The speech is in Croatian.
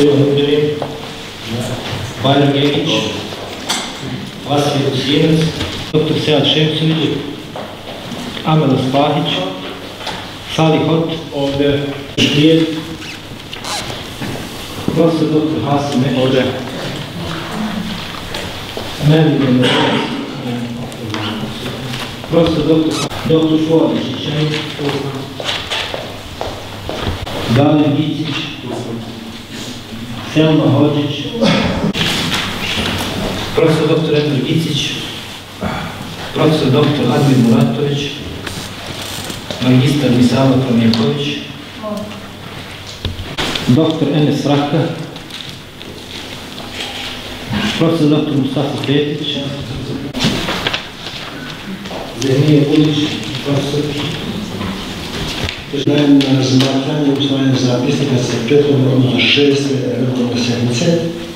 Hudbelin, Bajram Jegić, Vasilij Usinac, dr. Sead Šemčević, Amela Spahić, Salih Hot, ovdje, Štijed, profesor dr. Hasim ovdje, Melvin, profesor dr. Šualić Čečen, Galin Gicić, Selma Hođić, profesor dr. Emir Gicić, profesor dr. Admir Muratović, magistar Misala Promjeković, dr. Enes Raka, profesor dr. Mustafa Petić, Zehmije Bulić, profesor. Dajem na razmatranje usvajanje zapisnika sa prethodne, odnosno 6. redovne sjednice.